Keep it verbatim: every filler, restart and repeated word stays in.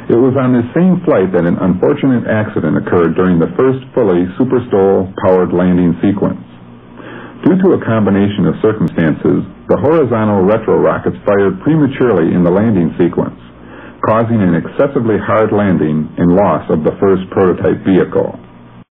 It was on this same flight that an unfortunate accident occurred during the first fully Super-STOL-powered landing sequence. Due to a combination of circumstances, the horizontal retro rockets fired prematurely in the landing sequence, causing an excessively hard landing and loss of the first prototype vehicle.